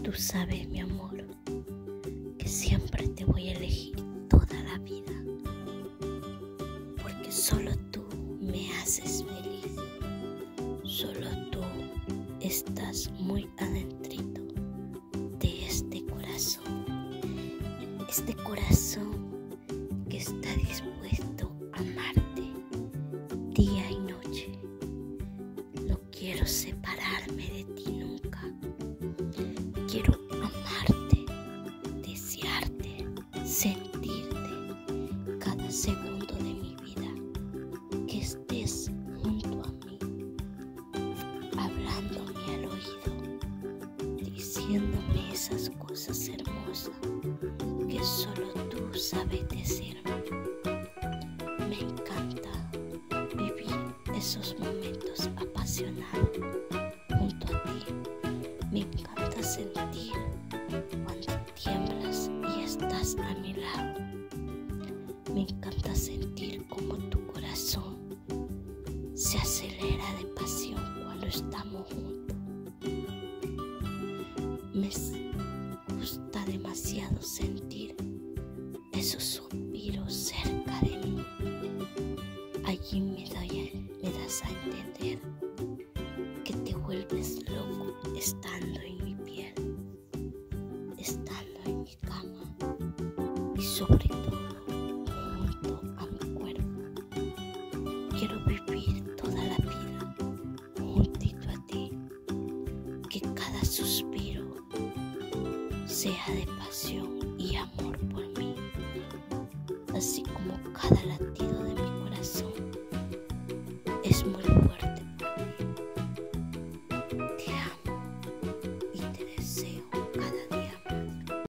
Tú sabes, mi amor, que siempre te voy a elegir toda la vida, porque solo tú me haces feliz. Solo tú estás muy adentrito de este corazón que está dispuesto a amarte día y noche. No quiero separarme de ti nunca. Quiero amarte, desearte, sentirte cada segundo de mi vida, que estés junto a mí, hablándome al oído, diciéndome esas cosas hermosas que solo tú sabes decirme. Me encanta vivir esos momentos apasionados junto a ti. Me encanta sentir cuando tiemblas y estás a mi lado. Me encanta sentir como tu corazón se acelera de pasión cuando estamos juntos. Me gusta demasiado sentir esos suspiros cerca de mí. Allí me das a entender que te vuelves loco estando en mi piel, estando en mi cama y sobre todo junto a mi cuerpo. Quiero vivir toda la vida juntito a ti, que cada suspiro sea de pasión